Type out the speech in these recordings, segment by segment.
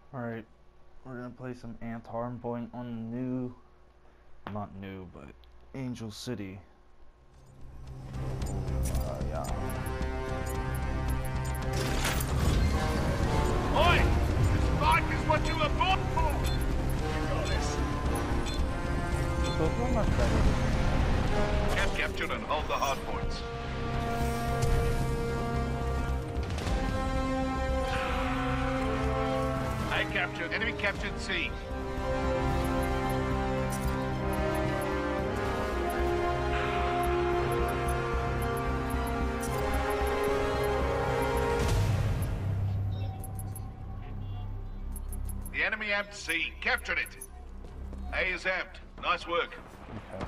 Alright, we're gonna play some Ant Hardpoint on new, not new, but Angel City. Yeah. Oi! This fight is what you were born for! You got this. Those were much better. Camp captured and hold the hard points. A captured. Enemy captured C. The enemy amped C. Captured it. A is amped. Nice work. Okay.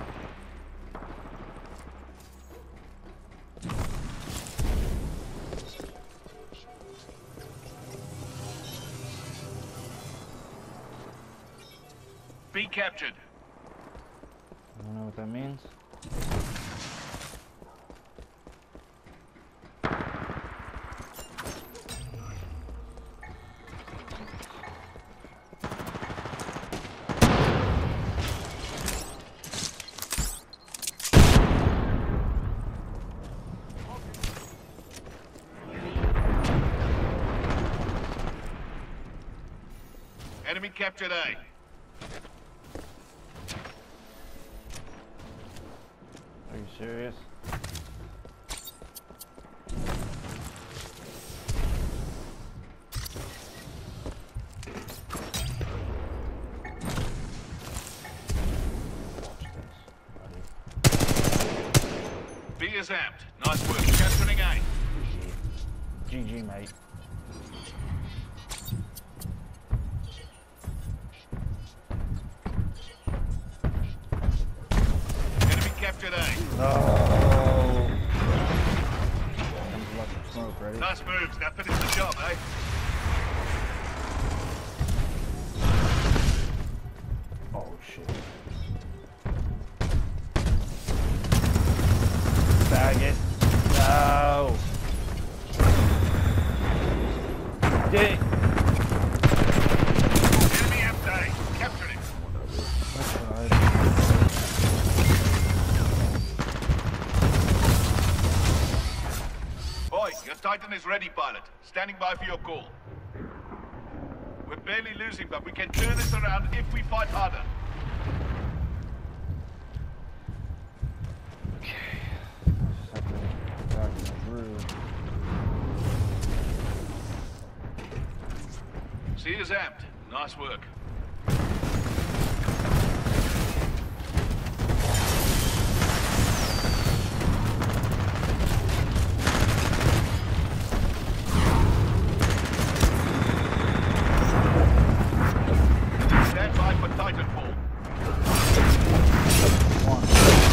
B captured. I don't know what that means. Enemy captured A. Are you serious? B is amped. Nice work. Capturing A. GG, mate. Enemy captured A. No. Comes lots of smoke, ready? Nice moves. Now finish the job, eh? Oh shit. Bag it. No. Did it. Enemy amped A. Captured it. That's alright. Boy, your Titan is ready, pilot. Standing by for your call. We're barely losing, but we can turn this around if we fight harder. Okay. Just have to go back through. C is amped. Nice work. Stand by for Titanfall. One.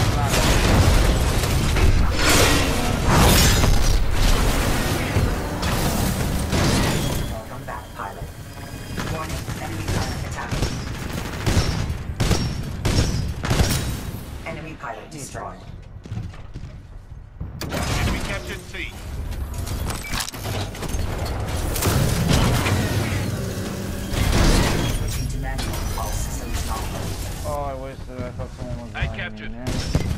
Welcome back, pilot. Warning, enemy pilot attacking. Enemy pilot destroyed. Enemy captured C. Switching to manual. All systems nominal. Oh, I wasted it. I thought someone was I behind me captured. in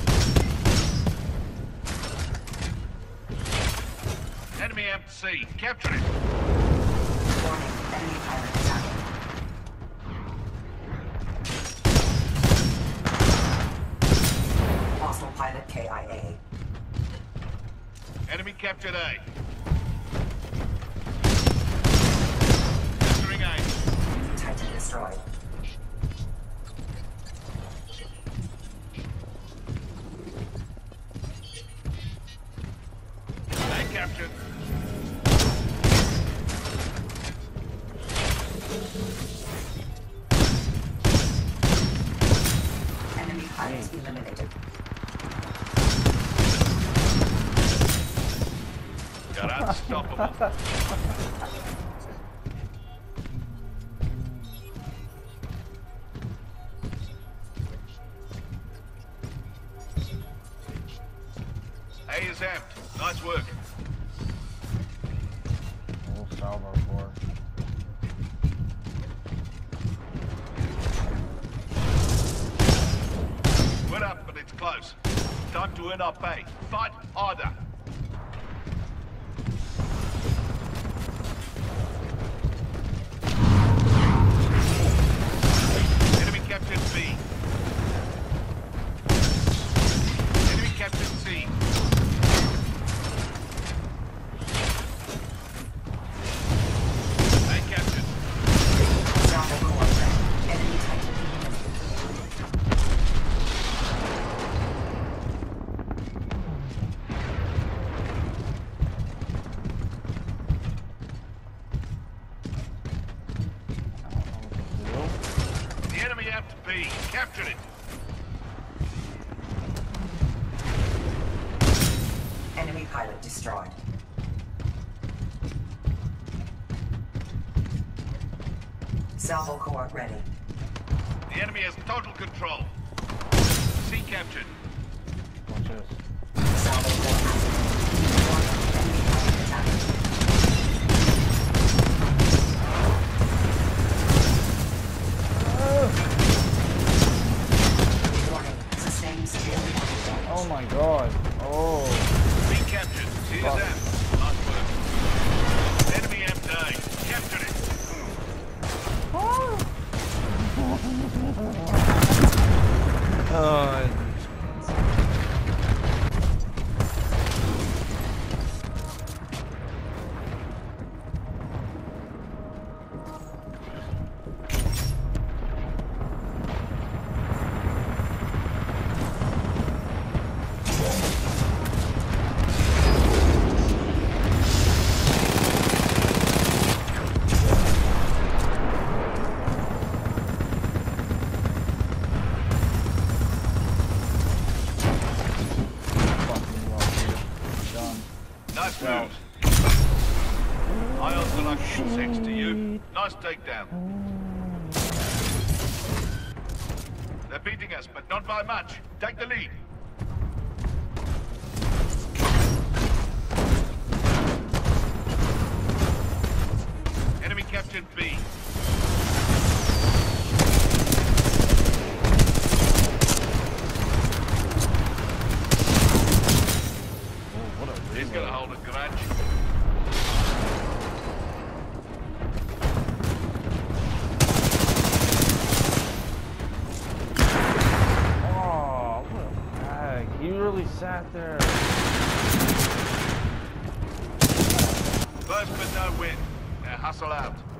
there. Enemy amped C. Capture it. Warning, enemy pilot attacking. Hostile pilot KIA. Enemy captured A. Capturing A. Titan destroyed. A captured. Enemy pilot eliminated. You're unstoppable. A is amped. Nice work. We'll salvo for. to earn our pay. Fight harder. Enemy captured B. Enemy captured C. And captured. Bravo core ready. Enemy Titan eliminated. The enemy amped B. Captured it. Enemy pilot destroyed. Salvo core ready. The enemy has total control. C captured. Watch this. Salvo core activated. Warning, enemy pilot attacking. Warning, sustained severe damage. Oh my god. Oh. B captured. C is Fuck. amped. Nice work. Enemy amped A. Captured it. Oh. Fucking well, dude. Done. Nice Well. moves. I also like thanks to you. Nice takedown. They're beating us, but not by much. Take the lead. Enemy captured B. Oh, what a He's reload. gonna hold a grudge. Oh, what a bag. He really sat there. First but no win. Now hustle out.